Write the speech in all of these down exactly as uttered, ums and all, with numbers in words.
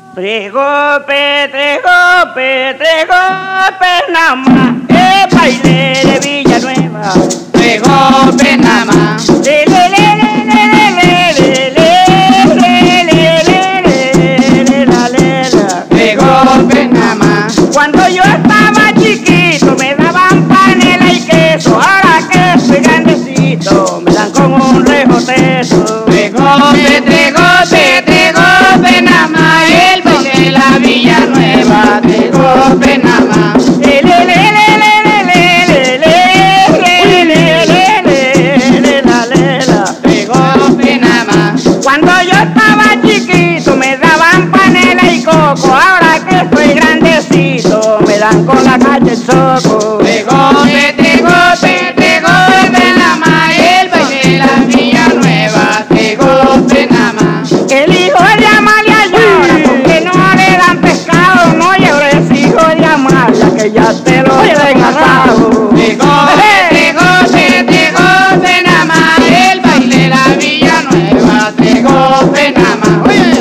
Tres golpes, tres golpes, tres golpes nada más. El baile de Villanueva. Tres golpes nada más. Le, le, le, le, le, le, le, le, le, le, le, la, le, la. Tres golpes nada más. Cuando yo estaba chiquito me daban panela y queso. Ahora que soy grandecito me dan con un rejotezo. Tres golpes, tres golpes, tres golpes nada más. El baile de la Villanueva. Tres golpes nada más. Le, le, le, le, le, le, le, le, le, le, le, le, la, le, la. Tres golpes nada más. Cuando yo estaba chiquito me daban panela y coco. Ahora que soy grandecito me dan con la calle choco. Tres golpes, tres golpes, tres golpes nada más. El baile de la Villanueva. Tres golpes nada más. El hijo de Amalia llora porque no le dan pescado. No llores, hijo de Amalia, que ya te lo he desgastado. Tres golpes, tres golpes, tres golpes nada más. El baile de la Villanueva. Tres golpes nada más. Oye,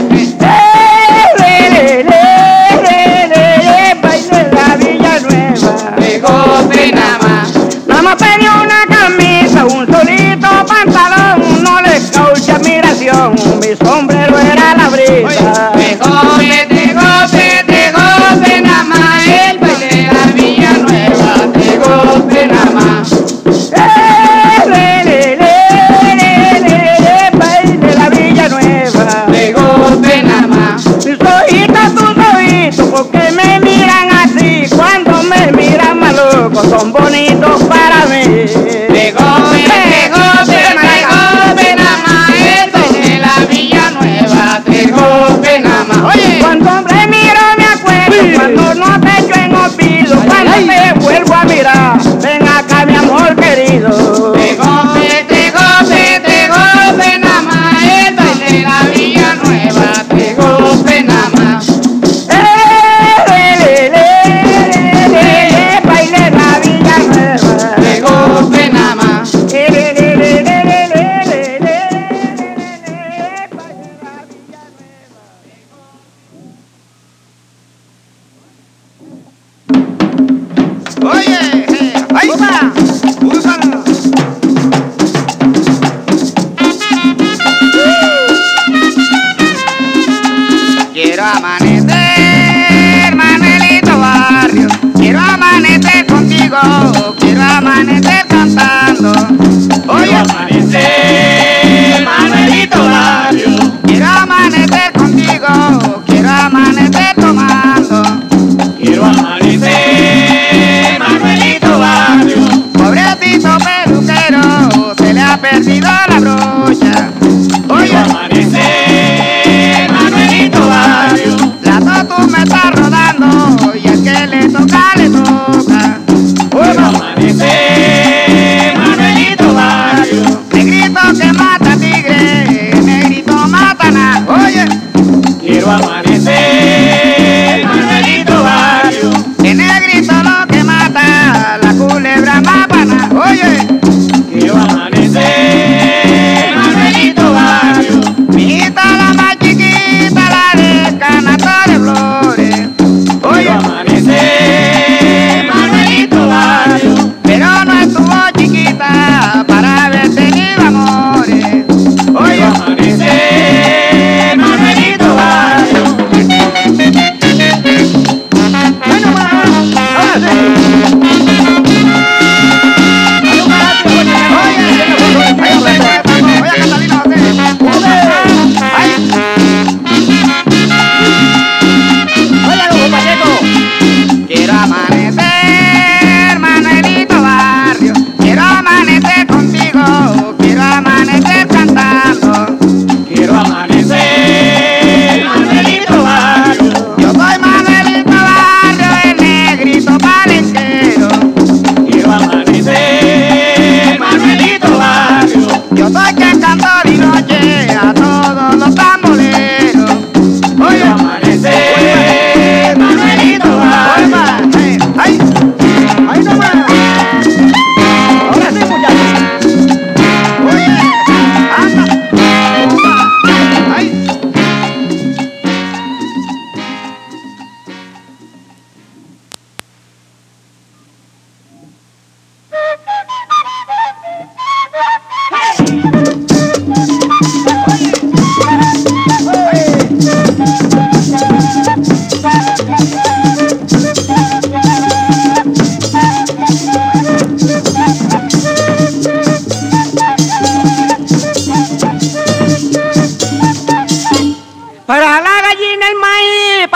Le, le, le, le, le, le, baile de la Villanueva. tres golpes nada más. Nada más pedí una camisa, un solito pantalón, no le causa admiración, mi sombrero era la brisa. Tres golpes, tres golpes, tres golpes nada más. El baile de la Villanueva. Tres golpes nada más. Le, le, le, le, le, le, le, baile de la Villanueva. Tres golpes nada más. Mis ojitos, tus ojitos, porque me miran así, cuando me miran maluco, son bonitos para mí. Tres golpes, tres golpes, tres golpes nada más. El baile de la Villanueva. Tres golpes nada más. Oye, Cuando hombre miro me acuerdo, cuando no te echo en olvido, cuando te vuelvo a mirar, ven acá mi amor querido. tres golpes, tres golpes, tres golpes nada más. El baile de la Villanueva. Tres golpes nada más. Eh, le, le, le, le, le, le, baile la Villanueva. Tres golpes nada más. Eh, le, le, le, le, le, le, le, le, le, baile la Villanueva. Oye, ahí va. Úsala. Quiero amanecer, Manuelito Barrio. Quiero amanecer contigo. Quiero amanecer cantando. Oye, amanecer, Manuelito Barrio. Quiero amanecer contigo. Quiero amanecer tomando. Quiero amanecer, Manuelito Barrio. Pobrecito peluquero, se le ha perdido la brocha. Oye, amanecer, Manuelito Barrio. La tatu me está rodando y el que le toca, le toca. Quiero amanecer, Manuelito Barrio. Negrito que mata tigre, negrito mata na. Oye, quiero amanecer, Manuelito Barrio. El negrito lo que mata, la culebra mapana. Oye, quiero amanecer, Manuelito Barrio. Mi hijita la más chiquita, la de canato de flores. Oye, amanecer, Manuelito Barrio. Pero no estuvo chiquita para verte ni amores. Oye, amanecer, Manuelito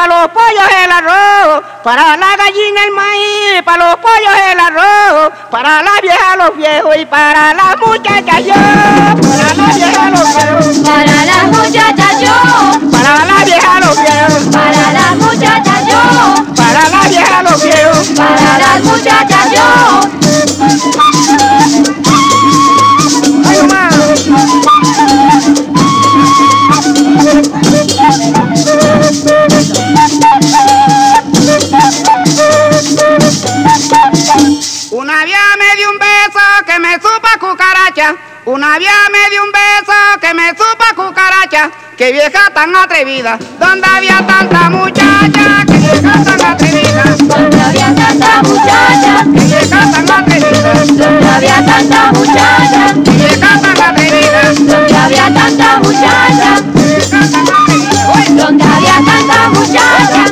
para los pollos el arroz, para la gallina el maíz, para los pollos el arroz, para la vieja los viejos y para las muchachas yo, para la vieja los viejos, para las muchachas yo, para la vieja los viejos, para las muchachas yo, para la vieja los viejos, para las muchachas yo. ¡Ay, mamá! Una vieja me dio un beso que me supo a cucaracha. Una vieja me dio un beso que me supo a cucaracha. Qué vieja tan atrevida, donde había tanta muchacha. Qué vieja tan atrevida, Donde había tanta muchacha, qué vieja tan atrevida, donde había tanta muchacha, qué vieja tan atrevida, donde había tanta muchacha, qué vieja tan atrevida. ¡Uy! donde había tanta muchacha.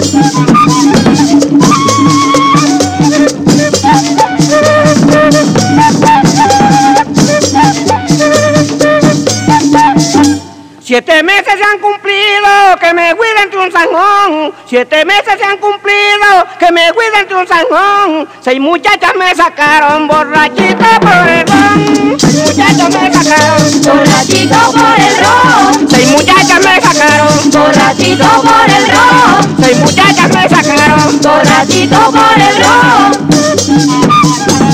Siete meses se han cumplido que me fui dentro de un zanjón. Siete meses se han cumplido que me fui dentro de un zanjón. Seis muchachas me sacaron borrachita por el ron. Seis muchachas me sacaron Borrachito por el ron, Seis muchachas me sacaron borrachito por el ron, Seis muchachas me sacaron borrachito por el ron.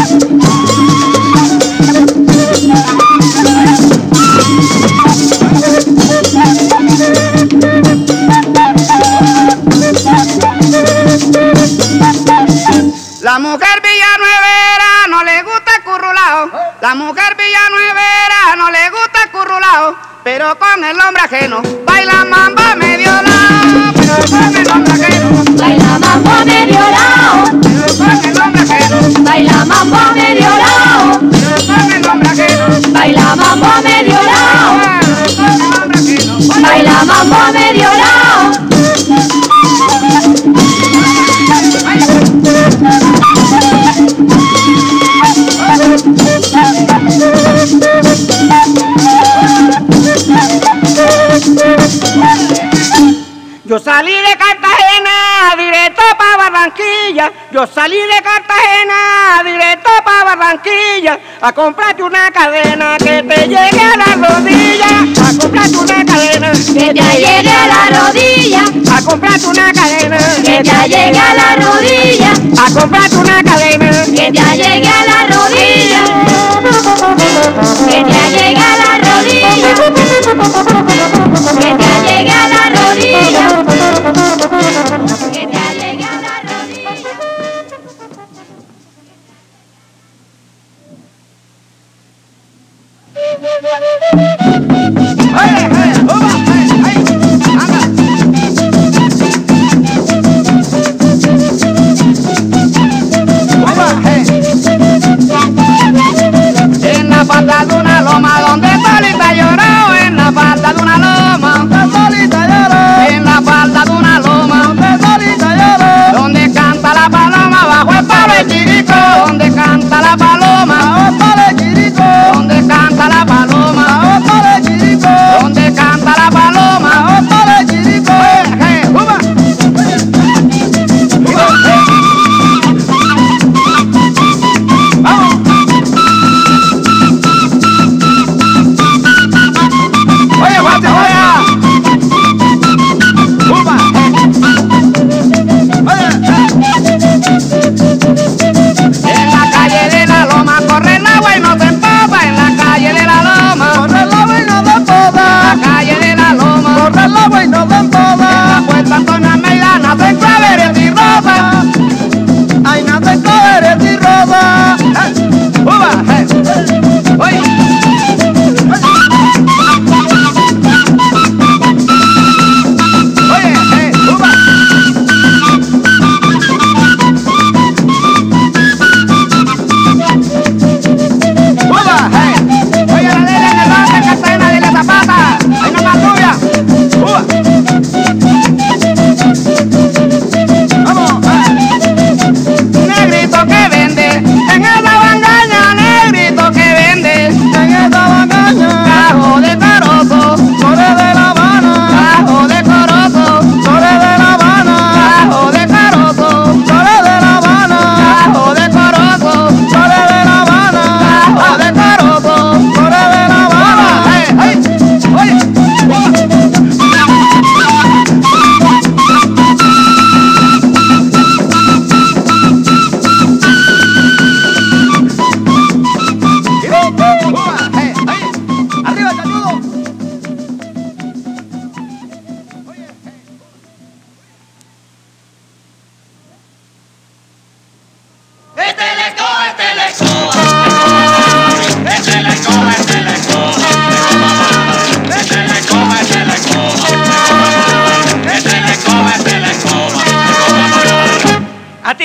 La mujer villanuevera no le gusta el currulao. La mujer villanuevera no le gusta el currulao. Pero con el hombre ajeno baila mamba medio lado. Pero con el hombre ajeno Baila mambo medio lao, pero con el hombre ajeno baila mambo medio lao, pero con el hombre ajeno baila mambo medio lao, pero con el hombre ajeno. baila mambo medio lao. Yo salí de Cartagena directo para Barranquilla. Yo salí de Cartagena directo para Barranquilla a comprarte una cadena que te llegue a la rodilla. A comprarte una cadena Que te llegue a la rodilla, a comprarte una cadena que te llegue a la rodilla, a comprarte una cadena que te llegue a la rodilla, que te llegue a la rodilla, que te llegue a la rodilla, que te llegue a la rodilla.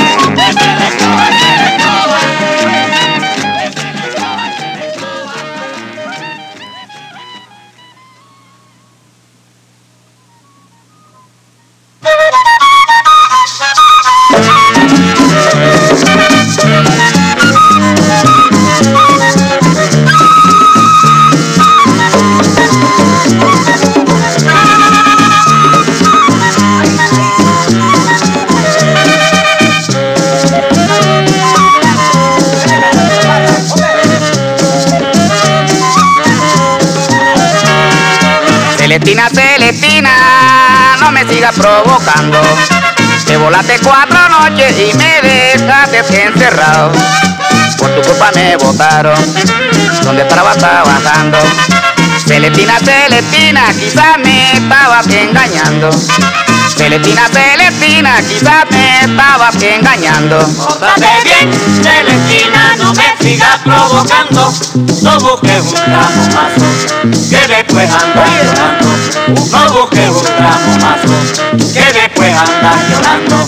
Celestina, Celestina, no me sigas provocando. Te volaste cuatro noches y me dejaste encerrado. Por tu culpa me botaron, donde estaba trabajando. Celestina, Celestina, quizás me estabas engañando. Celestina, Celestina, quizás me estabas engañando. Pórtate bien, Celestina, no me sigas provocando. No busques un tramo más, que después andas llorando. No busques un tramo más, que después andas llorando.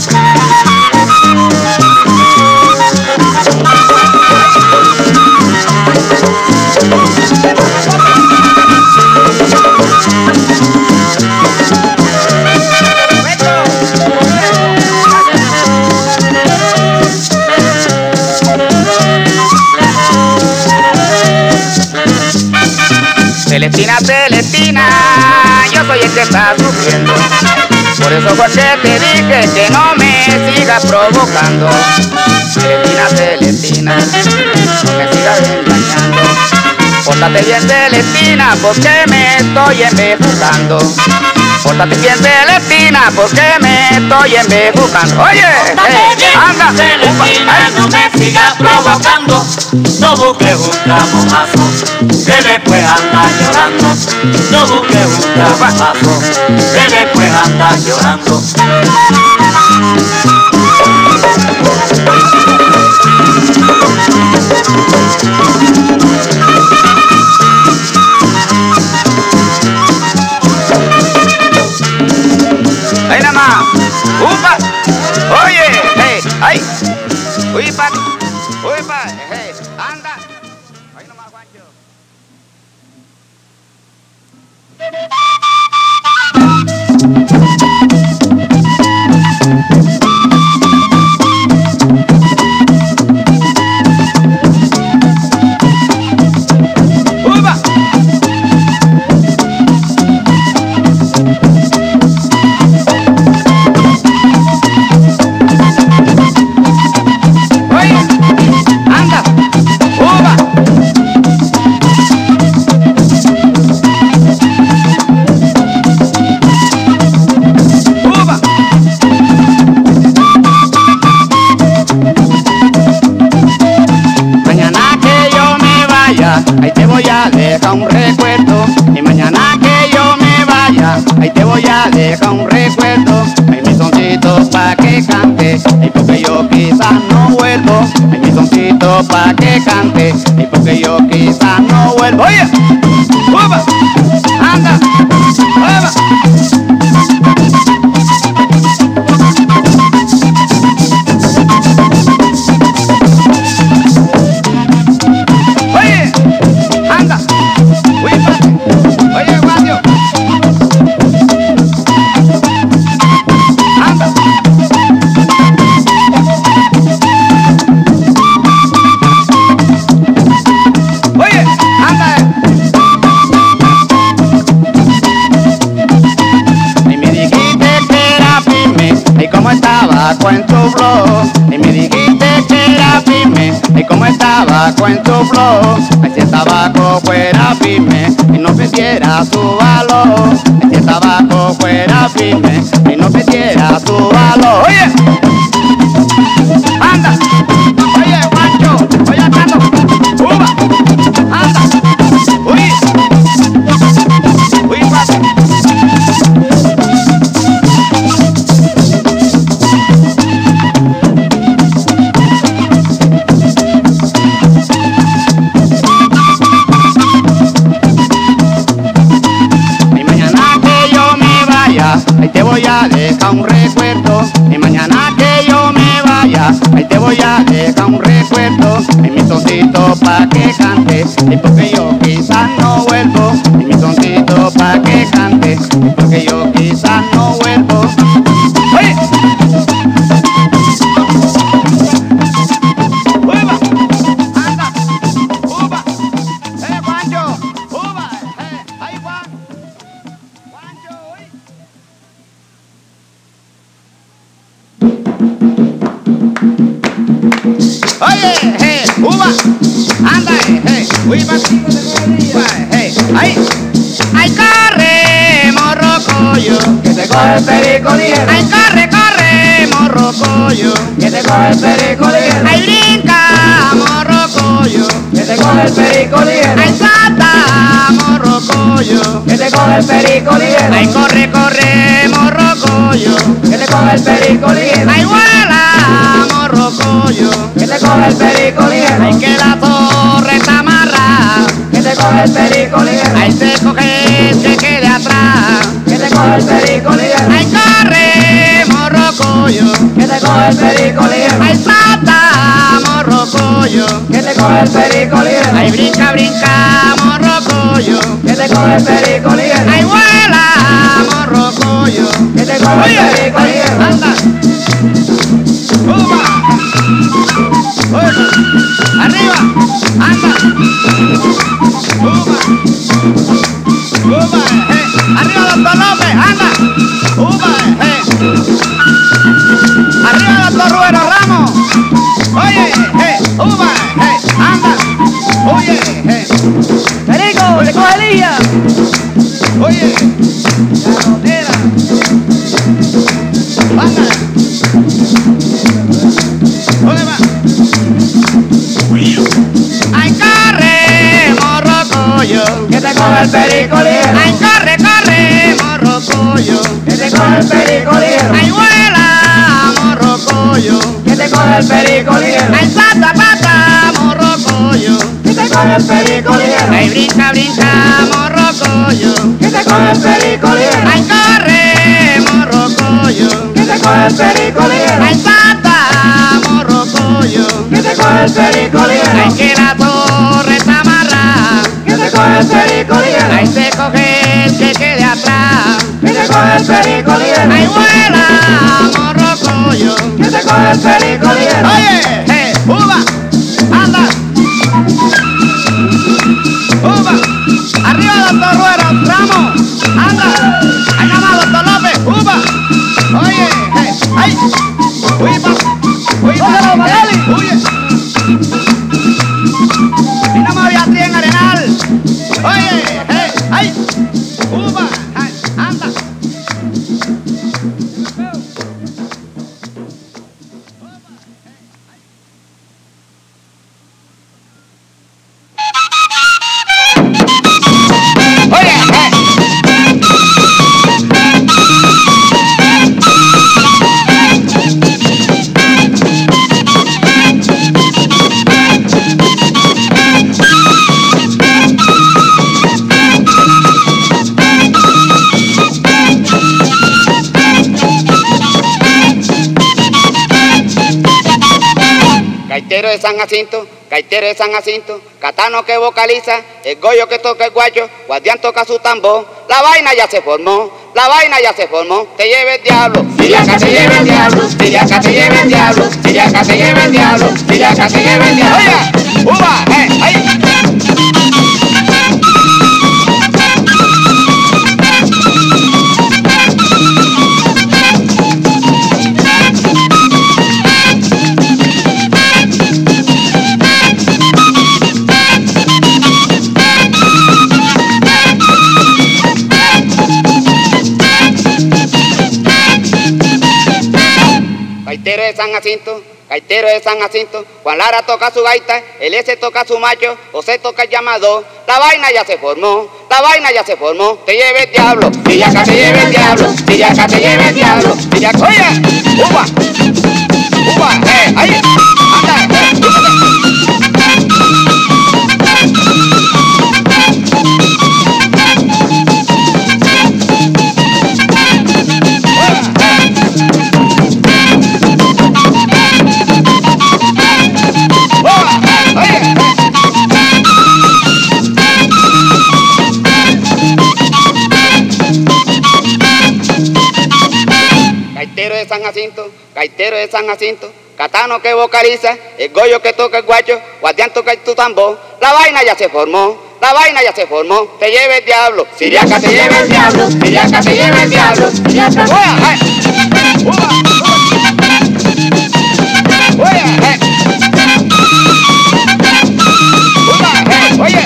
Celestina, Celestina, yo soy el que está sufriendo. Por eso fue que te dije que no me sigas provocando. Celestina, Celestina, no me sigas engañando. Pórtate bien, Celestina, porque me estoy embejucando. Pórtate bien, Celestina, porque me estoy embejucando. Oye, Pórtate bien, anda, Celestina, no me sigas provocando. No busques un tramo más, que después andas llorando. No busques un tramo más, que después andas llorando. ahí nada más, upa, oye, hey, ay, uipa, uipa, hey, anda, ahí nomás, Juancho. Upa. Anda, uva. vaya, ahí te voy a dejar un recuerdo. Y mañana que yo me vaya, ahí te voy a dejar un recuerdo. Hay mi soncito pa' que cante, y porque yo quizás no vuelvo. Hay mi soncito pa' que cante, y porque yo quizás no vuelvo. Oye, ¡upa! Anda, ¡upa! En tu flow, y me dijiste que era firme, y como el tabaco en tu flow, ay, si el tabaco fuera firme y no perdiera su valor, ay, si el tabaco fuera firme y no perdiera su valor. Oye, anda, oye, Juancho, oye, Carlos, uva, anda, uy, uy, pase. Ahí te voy a dejar un recuerdo. Y mañana que yo me vaya, ahí te voy a dejar un recuerdo. Y mi soncito pa' que cante, y porque yo quizás no vuelvo. Y mi soncito pa' que cante, y porque yo quizás no vuelvo. ¡Oye! ¡Uva! ¡Anda! ¡Uva! ¡Eh, Juancho! ¡Uva! ¡Eh! ¡Ahí, Juan! ¡Juancho! ¡Uy! Oye, hey, uva, anda, hey, uy, va, hey, ay, ay, corre, morrocoyo, Que te coge el perico ligero, ay, corre, corre, morrocoyo, que te coge el perico ligero, ay, brinca, morrocoyo, que te coge el perico ligero, ay, salta, morrocoyo, que te coge el perico ligero, ay, corre, corre, morrocoyo, que te coge el perico ligero, ay, vuela, morrocoyo, que te coge el perico ligero, ay, que la torre está amarrada, que te coge el perico ligero, ay, se coge el que quede atrás, que te coge el perico ligero, ay, corre, morrocoyo, que te coge el perico ligero, ay, salta, morrocoyo, que te coge el perico ligero, ay, brinca, brinca, morrocoyo, que te coge el perico ligero, ay, vuela, morrocoyo, que te coge el oye, perico ay, ligero, anda, uva, oye, arriba, anda, uva, uva, eh, arriba, doctor López, anda, uva, eh, arriba, doctor Ruero Ramos, oye, eh, uva, eh, anda, oye, eh, perico, que te coge Lilla, oye, carotera, anda, oye, va. Ay, corre, morrocoyo, que te coge el perico ligero, ay, corre, corre, morrocoyo, que te coge el perico ligero, ay, vuela, morrocoyo, que te coge el perico ligero, ay, salta, pata, morrocoyo, que te coge el perico ligero, ay, brinca, brinca, morrocoyo, que te coge el perico ligero, ay, corre, morrocoyo, que te coge el perico ligero, ay, salta, morrocoyo, que te coge el perico ligero, ay, que la torre está amarrada, que te coge el perico ligero, ay, se coge el que quede atrás, que te coge el perico ligero, ay, vuela, morrocoyo, que te coge el perico ligero, oye, eh, uva, anda, uva, arriba, doctor Ruero Ramos, anda, ahí nada más, doctor López, uva, oye, eh, ay, uy, va, uy, va, Óyelo, eh, Magali. oye, y no me voy a ti en Arenal, oye, eh, ay, uva, ay, anda. de San Jacinto, gaitero de San Jacinto, catano que vocaliza, el goyo que toca el guacho, guardián toca su tambor, la vaina ya se formó, la vaina ya se formó, te lleve el diablo, Siriaca te lleve el diablo, Siriaca te lleve el diablo, Siriaca te lleve el diablo, Siriaca te lleve el diablo. oye, uva, eh, ahí. Gaitero de San Jacinto, gaitero de San Jacinto, Juan Lara toca su gaita, el S toca su macho, José toca el llamador, la vaina ya se formó, la vaina ya se formó, te lleve el diablo, Siriaca te lleve el diablo, Siriaca te lleve el diablo, Siriaca, oye, uva, uva, eh, ahí, anda, eh, gaitero de San Jacinto, gaitero de San Jacinto, catano que vocaliza, el goyo que toca el guacho, guardián toca tu tambor, la vaina ya se formó, la vaina ya se formó, te lleve el diablo, Siriaca te lleve el diablo, Siriaca te lleve el diablo, Siriaca. Oye, eh, uva, oye, eh, uva, eh, oye,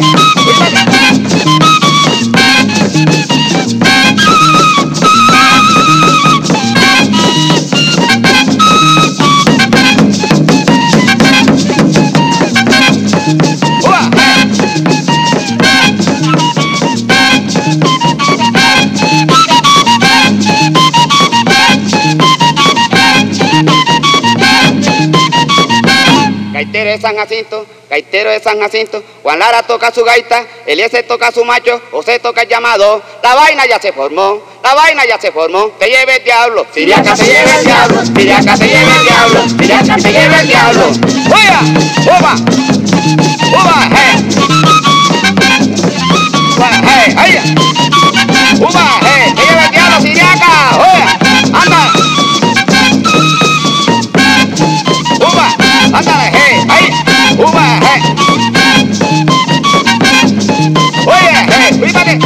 gaitero de San Jacinto, gaitero de San Jacinto, Juan Lara toca su gaita, Eliezer toca su macho, José toca el llamador, la vaina ya se formó, la vaina ya se formó, te lleve el diablo, Siriaca te lleve el diablo, Siriaca te lleve el diablo, Siriaca te lleve el diablo. oye, uva, uva, eh, uva, eh, ahí, uva, eh, te lleve el diablo, Siriaca, oye, anda, uva, ándale, eh, ahí, uva, eh, oye, eh, fíjate,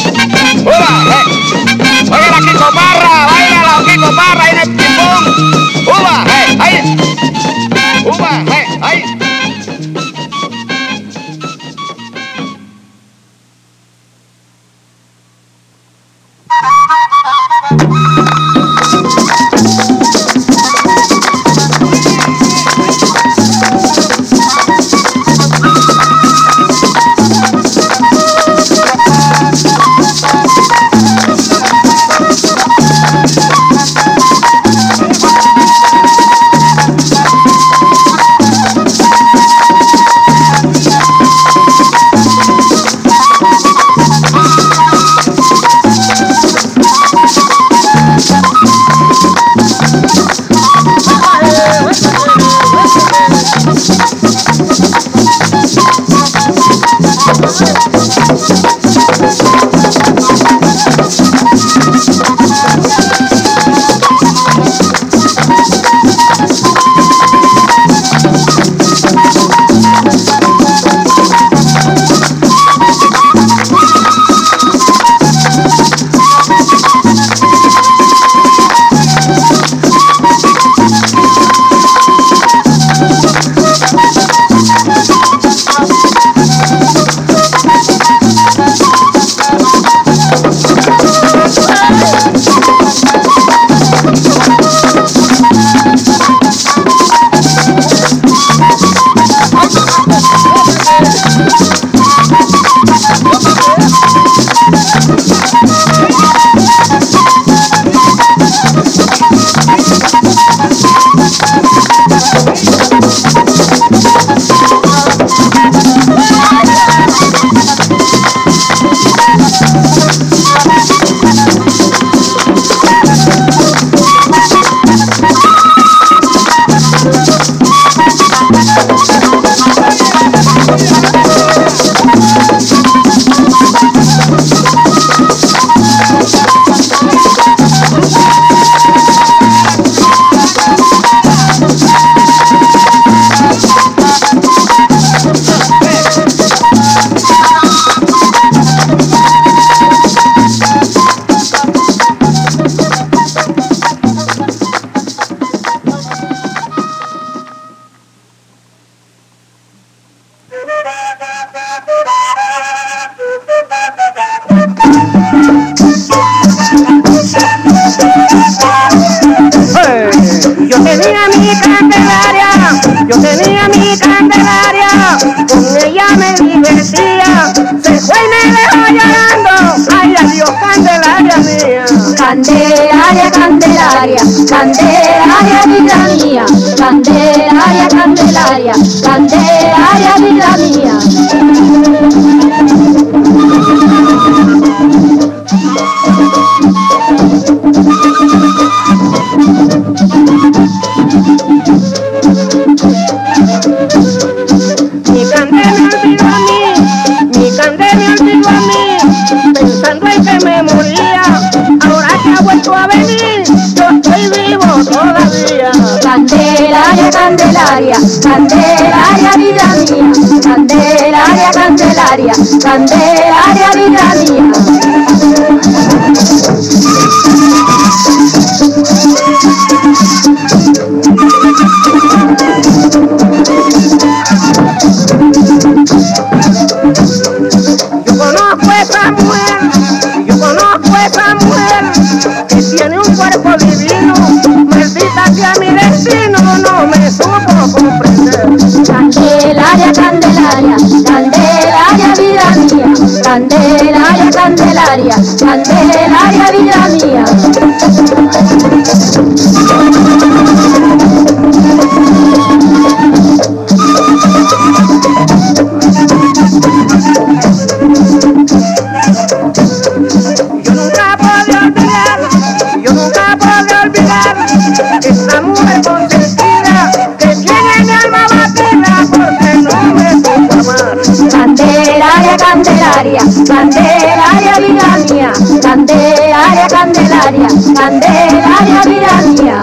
uva, eh, oye la Kiko Parra, baila la Kiko Parra ahí en el timbón, uva, eh, ahí, uva, eh, ahí. Thank you. Yo tenía mi Candelaria, yo tenía mi Candelaria, con ella me divertía, se fue y me dejó llorando, ay adiós Candelaria mía. Candelaria, Candelaria, Candelaria, vida mía, Candelaria, Candelaria, Candelaria, vida mía. Mi Candé me olvidó a mí, mi Candé me olvidó a mí, pensando en que me moría, ahora que ha vuelto a venir, yo estoy vivo todavía. Candelaria, Candelaria, Candelaria, vida mía, Candelaria, Candelaria, Candelaria, vida mía. Yo conozco esa mujer, yo conozco esa mujer que tiene un cuerpo divino, maldita sea mi destino, no me supo comprender. Candelaria, Candelaria, Candelaria, vida mía, Candelaria, Candelaria, Candelaria, vida mía. Yo nunca podré olvidar, yo nunca podré olvidar esa mujer consentida que tiene mi alma batida porque no me supo amar. Candelaria, Candelaria, Candelaria, vida mía, Candelaria, Candelaria, Candelaria, vida mía.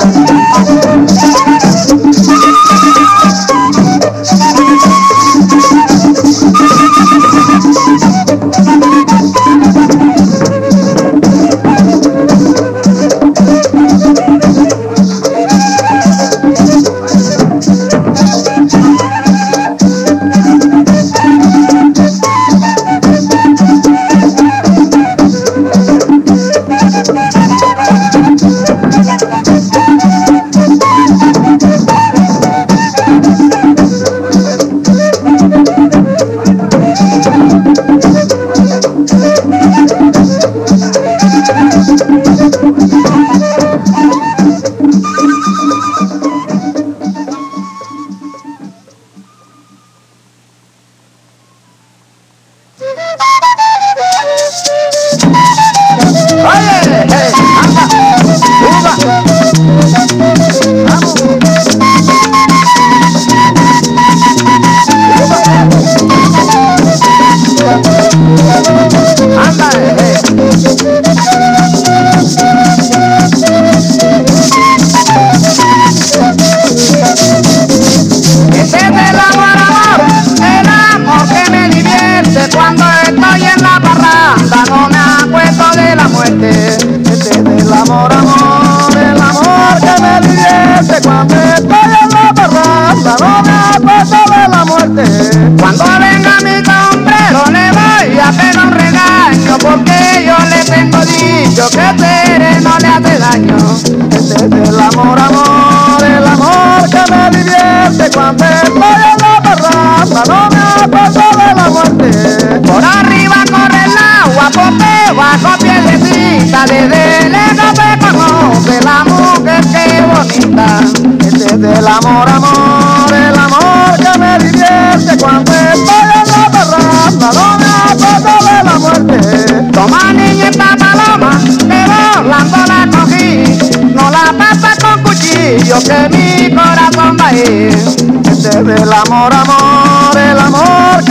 Cuando venga mi sombrero le voy a pegar un regaño, porque yo le tengo dicho que Tere no le hace daño. Este es el amor, amor, el amor que me divierte. Cuando estoy en la parranda no me acuerdo de la muerte. Por arriba corre el agua, porque bajo piedrecita, desde lejos se conoce la mujer que bonita. Este es el amor, amor, el amor que me divierte. Cuando estoy en la parranda no me acuerdo de la muerte. Toma niña esta paloma, que volando la cogí, no la pasa con cuchillo que mi corazón va a ir. Este es el amor, amor, el amor que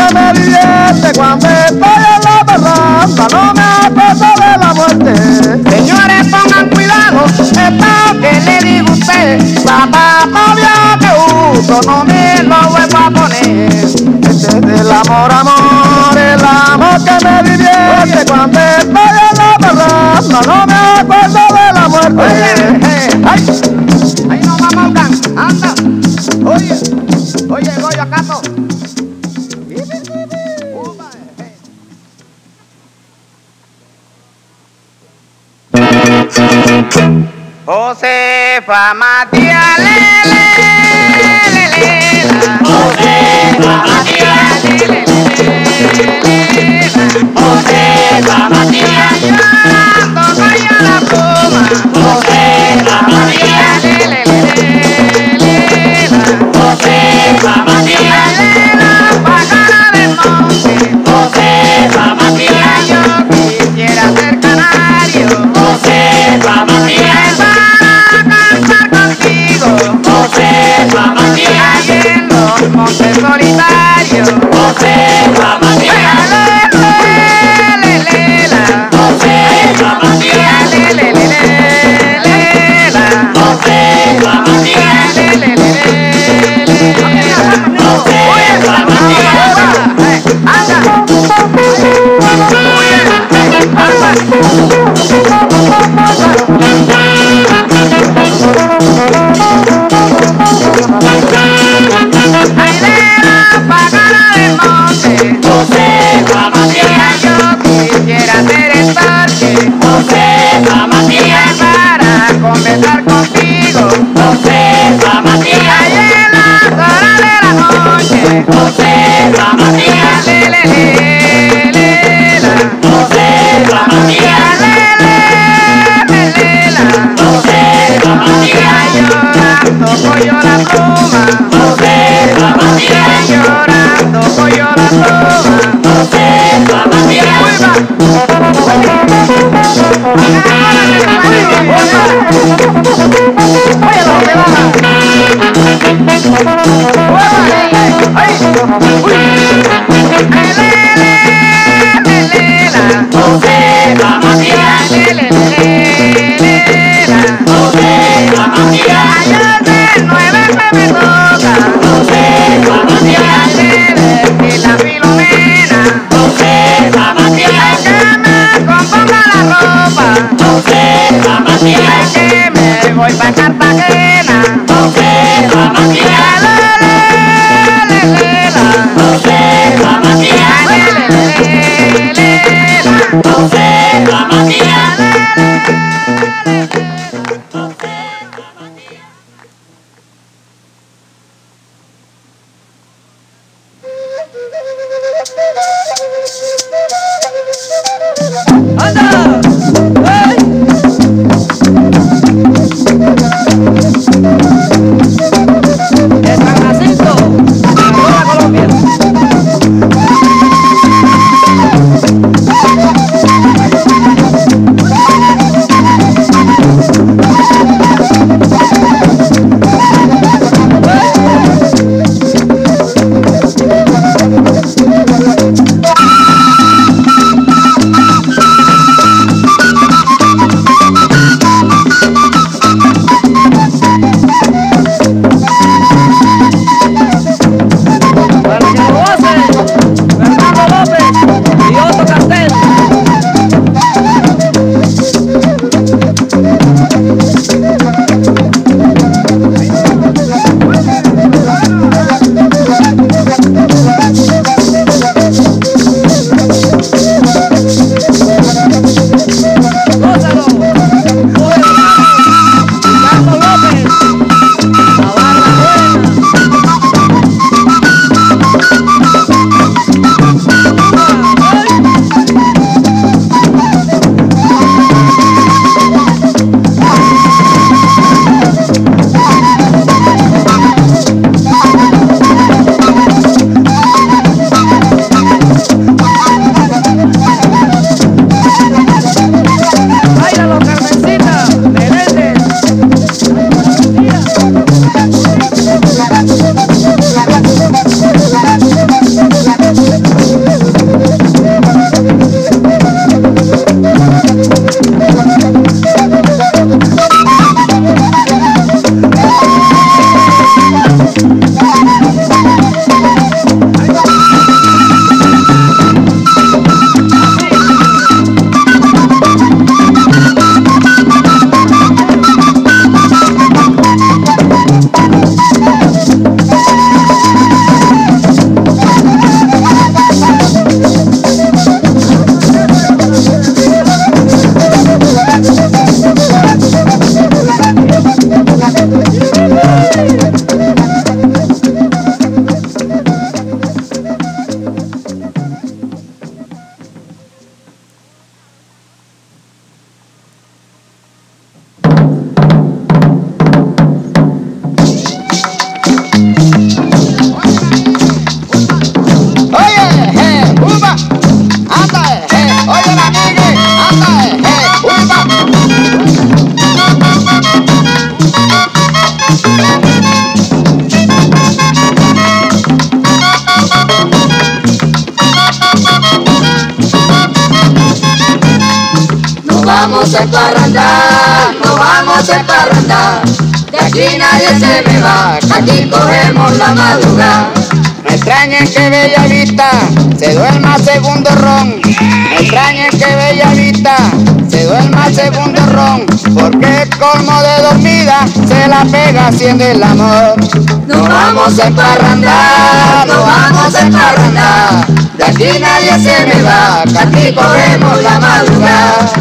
gusto no me lo vuelvo a poner. Este es el amor, amor, el amor que me divierte. Cuando estoy en la parranda no me acuerdo de la muerte. Oye, ay, ahí no vamos, Morgan, anda. Oye, oye, Goyo, acaso. Josefa Matías, le, le, le, le, la. Josefa Matías, le, le, le, le, la. Josefa Matías, llorando cayó la pluma. Josefa Matías, le, le, le, le, la. Josefa Matías, le, la pájara del monte. Josefa Matías, yo quisiera ser canario. Josefa Matías, cantar contigo, Josefa Matías, en los montes solitarios, Josefa Matías, le, le, le, la, Josefa Matías, le, le, le, le, la, Josefa Matías, le, le, le, le, Josefa Matías, anda, Josefa Matías, yo quisiera ser el parque, Josefa Matías, para conversar contigo, Josefa Matías, en las horas de la noche, Josefa Matías, le, le, le, le, la, Josefa Matías, le, le, le, la, Josefa Matías, llorando pollo la pluma, Josefa Matías, llorando pollo la pluma. Josefa Matías, que me voy pa' Cartagena, Josefa Matías, le, le, le, la, Josefa Matías, le, le, le, le, la, Josefa Matías, le, le, le, vamos a emparrandar, nos vamos a emparrandar. De aquí nadie se me va, que aquí cogemos la madrugada. No extrañen que Bella Vista se duerma segundo ron. No extrañen que Bella Vista se duerma segundo ron. Porque el colmo de dormida se la pega haciendo el amor. Nos vamos a emparrandar, nos vamos a emparrandar. De aquí nadie se me va, que aquí cogemos la madrugada.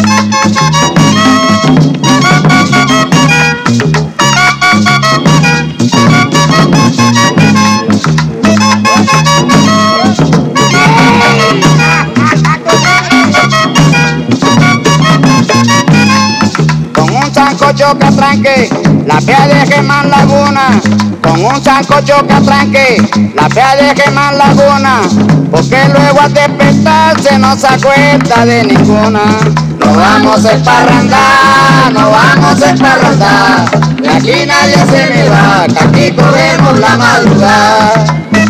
Con un sancocho que atranque la pea de Germán Laguna. Con un sancocho que atranque la pea de Germán Laguna. Porque luego al despertarse no se acuerda de ninguna. Nos vamos a emparrandar, nos vamos a emparrandar. De aquí nadie se me va, que aquí cogemos la madrugada.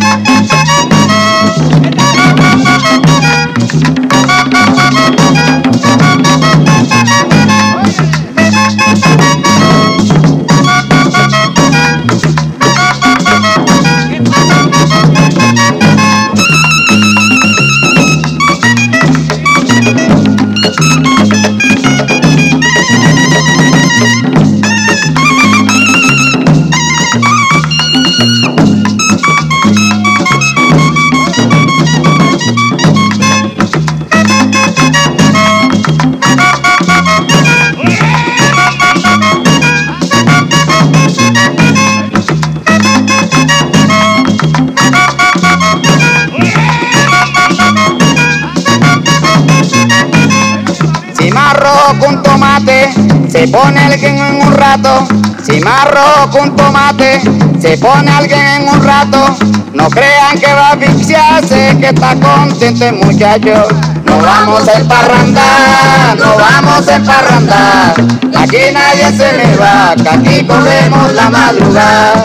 Si más rojo con tomate, se pone alguien en un rato. Si más rojo con tomate, se pone alguien en un rato. No crean que va a asfixiarse, que está contento el muchacho. Nos vamos a emparrandar, nos vamos a emparrandar. Aquí nadie se me va, que aquí cogemos la madrugada.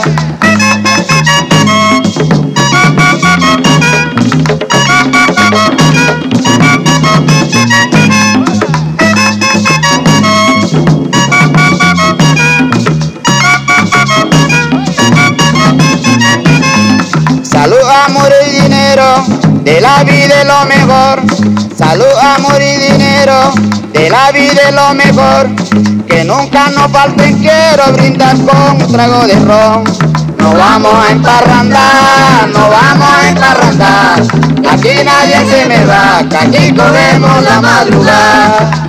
Salud, amor y dinero, de la vida es lo mejor. Salud, amor y dinero, de la vida es lo mejor. Que nunca nos falten, quiero brindar con un trago de ron. Nos vamos a emparrandar, nos vamos a emparrandar. Aquí nadie se me va, que aquí cogemos la madrugada.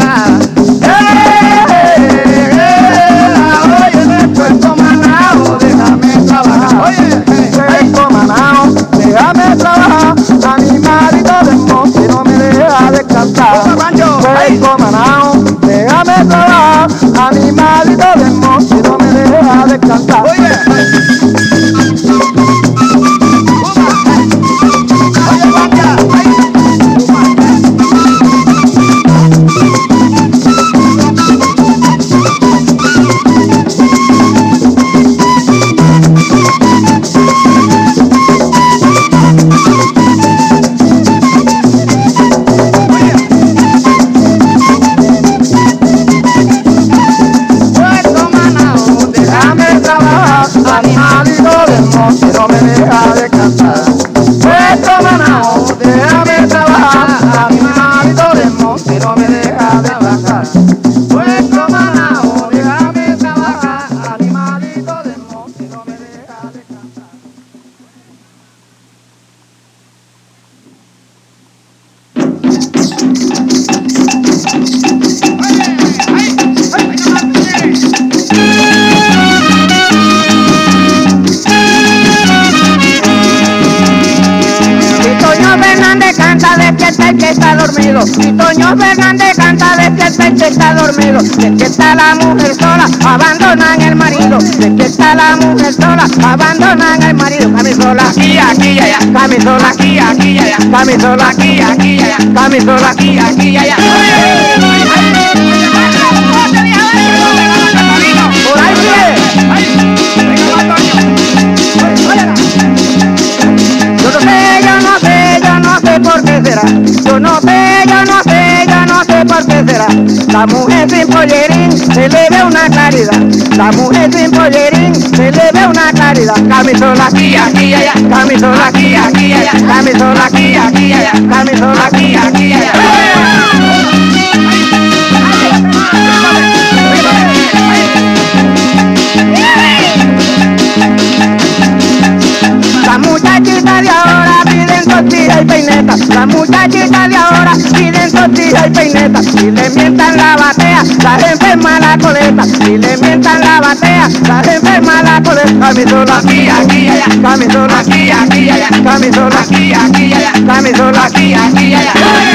Animalito de monte, no me deja descansar. Oye, oye, vaya, animalito del monte, no me deja descansar. Puesto Manao, déjame trabajar. Animalito del monte, no me deja descansar. Puesto Manao, déjame trabajar. Animalito del monte, no me deja descansar. Canta despierta el que está dormido. Y Toño Fernández canta despierta el que está dormido. Despierta la mujer sola, abandonan el marido. Despierta la mujer sola, abandonan el marido. Camisola aquí, aquí, allá. Camisola aquí, aquí, allá. Camisola aquí, aquí, allá. Camisola aquí, aquí, allá. Por ahí viene. Yo no sé, yo no sé, yo no sé por qué será. Yo no sé, yo no sé, yo no sé por qué será. La mujer sin pollerín se le ve una claridad. La mujer sin pollerín se le ve una claridad. Camisola aquí, aquí, allá. Camisola aquí, aquí, allá. Camisola aquí, aquí, allá. Camisola aquí, aquí, allá. Las muchachitas de ahora piden tortilla y peineta. Las muchachitas de ahora piden tortilla y peineta. Si le mientan la batea, las enferma la coleta. Si le mientan la batea, las enferma la coleta. Camisola aquí, aquí, allá. Camisola aquí, aquí, allá. Camisola aquí, aquí, allá. Camisola aquí, aquí, allá.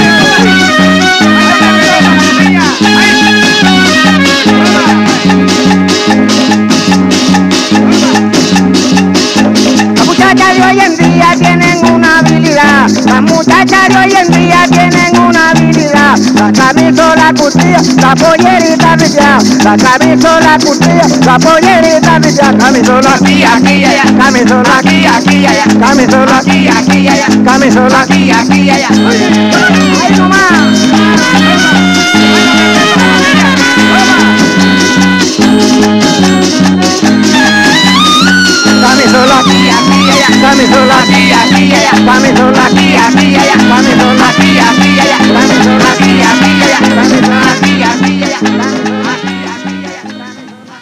Las muchachas de hoy en día tienen una habilidad. Las muchachas de hoy en día tienen una habilidad. La camisola costilla, la pollerita brilla. La camisola costilla, la pollerita brilla. Camisola aquí, aquí, allá. Camisola aquí, aquí, allá. Camisola aquí, aquí, allá. Camisola aquí, aquí, allá. ¡Ay, nomás! Camisola aquí, aquí, allá. Camisola aquí, aquí, allá. Camisola aquí, aquí, allá. Camisola aquí, aquí, allá. Camisola aquí, aquí, allá. Camisola aquí, aquí, allá. Camisola aquí, aquí, allá.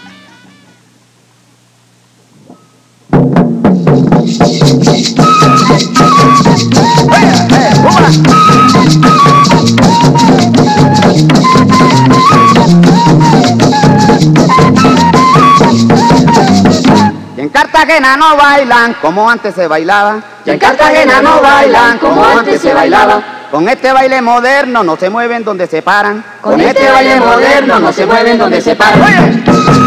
Y en Cartagena no bailan como antes se bailaba. Y en Cartagena no bailan como antes se bailaba. Con este baile moderno no se mueven donde se paran. Con este baile moderno no se mueven donde se paran. Oye.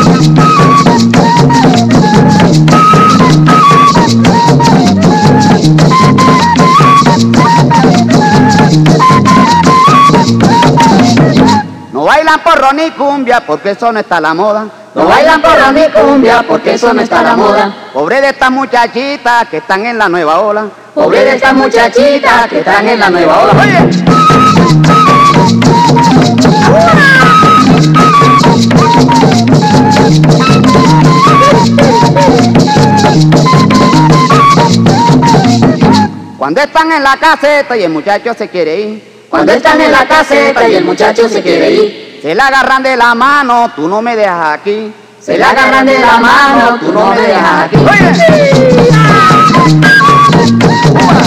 No bailan porro ni cumbia porque eso no está a la moda. No bailan porro ni cumbia porque eso no está a la moda. Pobre de estas muchachitas que están en la nueva ola. Pobre de estas muchachitas que están en la nueva ola. Oye. Cuando están en la caseta y el muchacho se quiere ir. Cuando están en la caseta y el muchacho se quiere ir. Se la agarran de la mano, tú no me dejas aquí. Se la agarran de la mano, tú no me dejas aquí.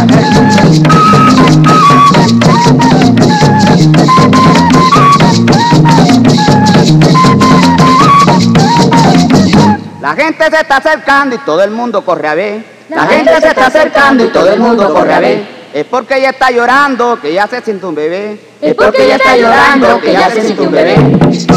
Oye. La gente se está acercando y todo el mundo corre a ver. La gente se está acercando y todo el mundo corre a ver. Es porque ella está llorando, que ya se siente un bebé. Es porque ella está llorando, que ya se siente un bebé.